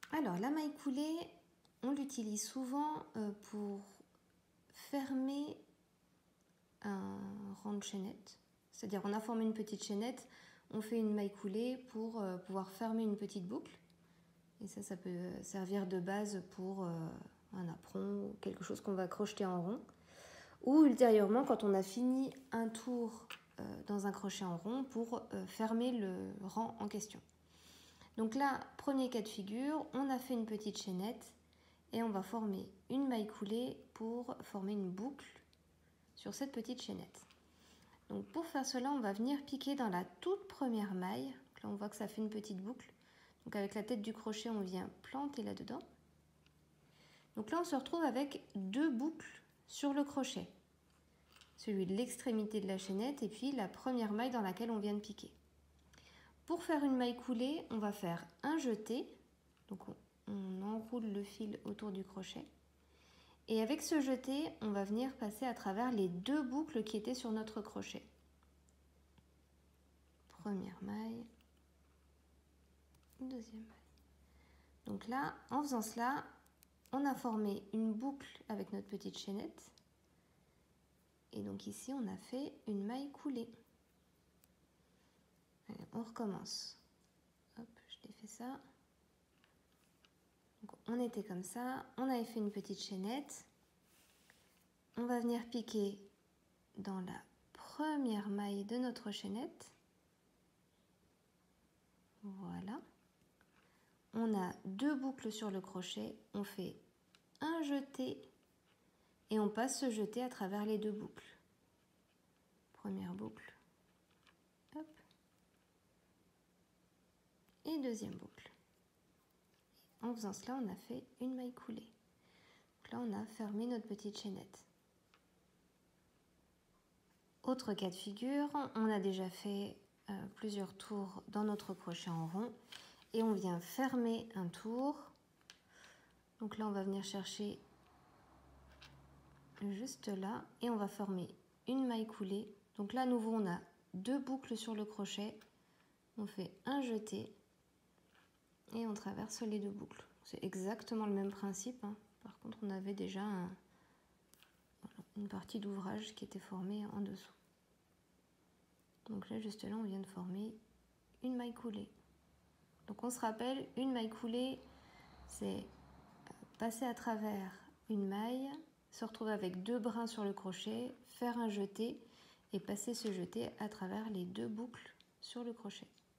Alors la maille coulée, on l'utilise souvent pour fermer un rang de chaînette. C'est-à-dire on a formé une petite chaînette, on fait une maille coulée pour pouvoir fermer une petite boucle. Et ça peut servir de base pour un apron ou quelque chose qu'on va crocheter en rond. Ou ultérieurement, quand on a fini un tour dans un crochet en rond pour fermer le rang en question. Donc là, premier cas de figure, on a fait une petite chaînette et on va former une maille coulée pour former une boucle sur cette petite chaînette. Donc pour faire cela, on va venir piquer dans la toute première maille. Là, on voit que ça fait une petite boucle. Donc avec la tête du crochet, on vient planter là-dedans. Donc là, on se retrouve avec deux boucles sur le crochet. Celui de l'extrémité de la chaînette et puis la première maille dans laquelle on vient de piquer. Pour faire une maille coulée, on va faire un jeté. Donc on enroule le fil autour du crochet. Et avec ce jeté, on va venir passer à travers les deux boucles qui étaient sur notre crochet. Première maille, deuxième maille. Donc là, en faisant cela, on a formé une boucle avec notre petite chaînette. Et donc ici, on a fait une maille coulée. Allez, on recommence. Hop, je défais ça. Donc on était comme ça, on avait fait une petite chaînette. On va venir piquer dans la première maille de notre chaînette. Voilà. On a deux boucles sur le crochet, on fait un jeté et on passe ce jeté à travers les deux boucles. Première boucle, hop, et deuxième boucle. En faisant cela, on a fait une maille coulée. Donc là, on a fermé notre petite chaînette. Autre cas de figure, on a déjà fait plusieurs tours dans notre crochet en rond et on vient fermer un tour. Donc là, on va venir chercher juste là et on va former une maille coulée. Donc là, à nouveau, on a deux boucles sur le crochet. On fait un jeté et on traverse les deux boucles. C'est exactement le même principe, hein. Par contre, on avait déjà une partie d'ouvrage qui était formée en dessous. Donc là, juste là, on vient de former une maille coulée. Donc on se rappelle, une maille coulée, c'est passer à travers une maille, se retrouver avec deux brins sur le crochet, faire un jeté et passer ce jeté à travers les deux boucles sur le crochet.